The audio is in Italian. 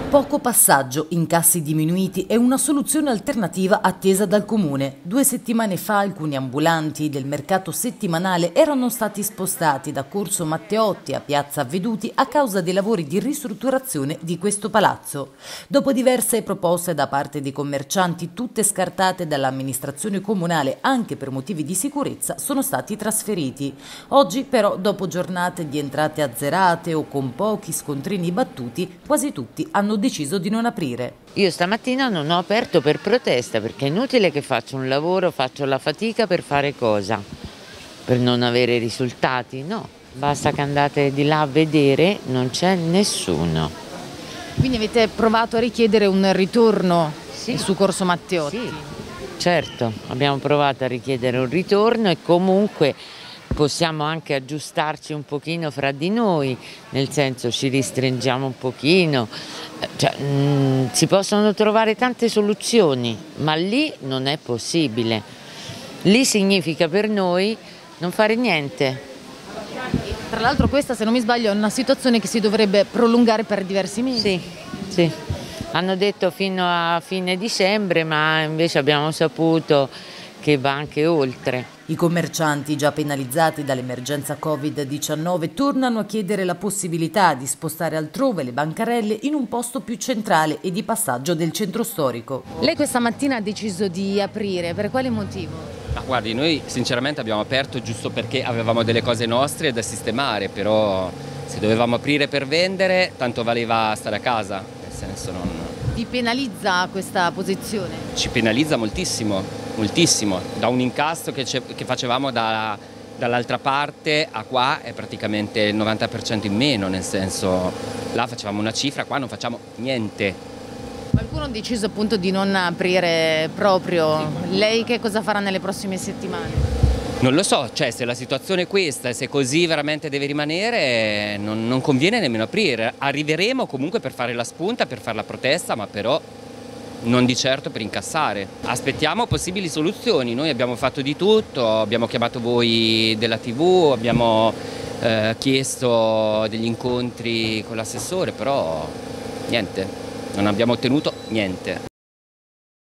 Poco passaggio, incassi diminuiti e una soluzione alternativa attesa dal Comune. 2 settimane fa alcuni ambulanti del mercato settimanale erano stati spostati da Corso Matteotti a Piazza Veduti a causa dei lavori di ristrutturazione di questo palazzo. Dopo diverse proposte da parte dei commercianti, tutte scartate dall'amministrazione comunale anche per motivi di sicurezza, sono stati trasferiti. Oggi però, dopo giornate di entrate azzerate o con pochi scontrini battuti, quasi tutti hanno deciso di non aprire. Io stamattina non ho aperto per protesta, perché è inutile che faccio un lavoro, faccio la fatica per fare cosa? Per non avere risultati? No, basta che andate di là a vedere, non c'è nessuno. Quindi avete provato a richiedere un ritorno su Corso Matteotti? Sì, certo, abbiamo provato a richiedere un ritorno e comunque possiamo anche aggiustarci un pochino fra di noi, nel senso ci ristringiamo un pochino, si possono trovare tante soluzioni, ma lì non è possibile. Lì significa per noi non fare niente. Tra l'altro questa, se non mi sbaglio, è una situazione che si dovrebbe prolungare per diversi mesi. Sì, sì. Hanno detto fino a fine dicembre, ma invece abbiamo saputo che va anche oltre. I commercianti, già penalizzati dall'emergenza Covid-19, tornano a chiedere la possibilità di spostare altrove le bancarelle in un posto più centrale e di passaggio del centro storico. Lei questa mattina ha deciso di aprire, per quale motivo? Guardi, noi sinceramente abbiamo aperto giusto perché avevamo delle cose nostre da sistemare, però se dovevamo aprire per vendere, tanto valeva stare a casa, nel senso non... Vi penalizza questa posizione? Ci penalizza moltissimo, moltissimo. Da un incasso che facevamo dall'altra parte a qua è praticamente il 90% in meno, nel senso là facevamo una cifra, qua non facciamo niente. Qualcuno ha deciso appunto di non aprire proprio. Sì. Lei che cosa farà nelle prossime settimane? Non lo so, cioè se la situazione è questa, se così veramente deve rimanere, non conviene nemmeno aprire. Arriveremo comunque per fare la spunta, per fare la protesta, ma però non di certo per incassare. Aspettiamo possibili soluzioni, noi abbiamo fatto di tutto, abbiamo chiamato voi della TV, abbiamo chiesto degli incontri con l'assessore, però niente, non abbiamo ottenuto niente.